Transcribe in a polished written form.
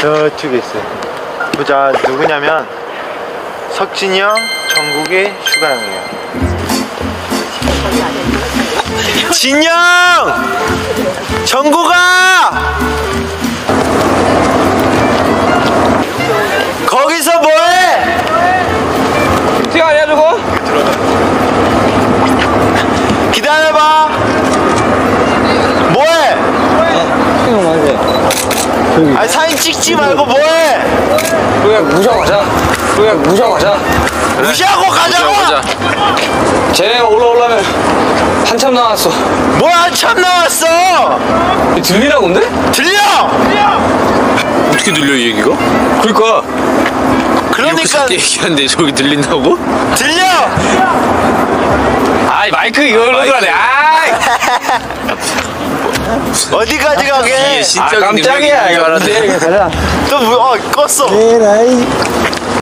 저쪽에 있어요. 보자, 누구냐면 석진이 형, 정국이, 슈가 형이에요. 진영! 정국아! 거기서 뭐해? 티가 아니야 저거? 기다려봐. 뭐해? 형 맞아. 저기. 아니 사진 찍지 말고 뭐해? 그냥 무셔가자. 그냥 무셔가자. 무시하고 가자고. 쟤네가 올라오려면 한참 나왔어. 뭐 한참 나왔어? 들리나 본데? 들려? 어떻게 들려 이 얘기가? 그러니까. 그러니까 얘기하는데 저기 들린다고? 들려. 아이 마이크 이걸로 그러네. 아이. 어디까지 가게? 진짜 깜짝이야. 줄 알았네. 가자. 또 뭐? 껐어. 에라이.